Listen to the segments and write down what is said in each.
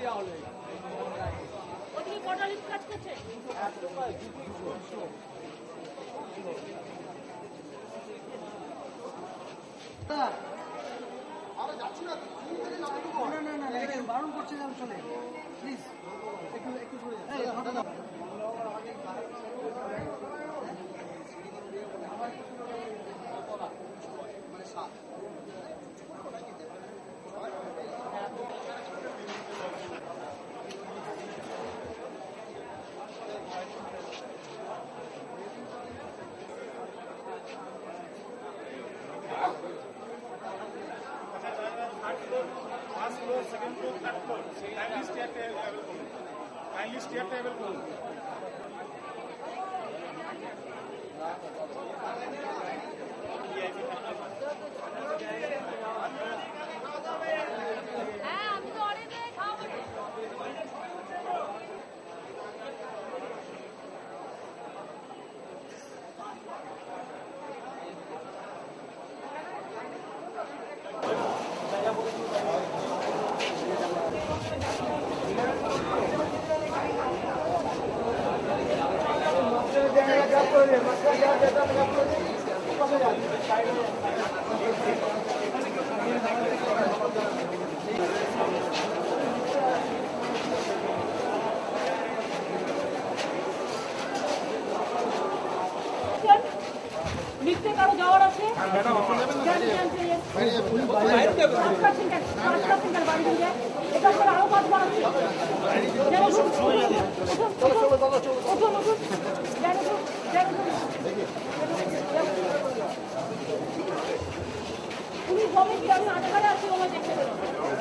ওদিকে কটা লিস্ট কাজ করছে? বারণ করছে না, চলে প্লিজ একটু সরে যান। First floor, second floor, third floor. Kindly stay at table. Kindly stay at table. লিফটে কারো যাওয়ার আছে? এটা করে আরো 5 বার আছে। তুমি সবাই কি আমি আটকারে আছি ওরা দেখতে পেলো।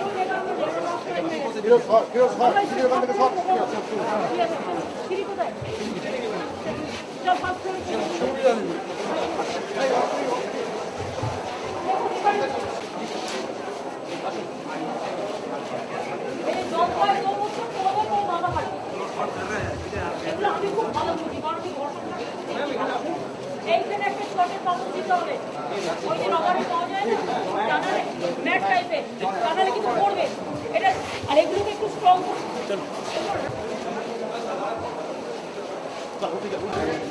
সিঁড়ি কোথায়? চল পাঁচ করে আমি খুব ভালো বুঝি, কারণ এইখানে একটা শর্টের পাবো দিতে হবে। ওই যে রবারে পাওয়া যায় না জানালে ম্যাট টাইপের, জানালে কিন্তু পড়বে এটা। আর এগুলোকে একটু স্ট্রং করতে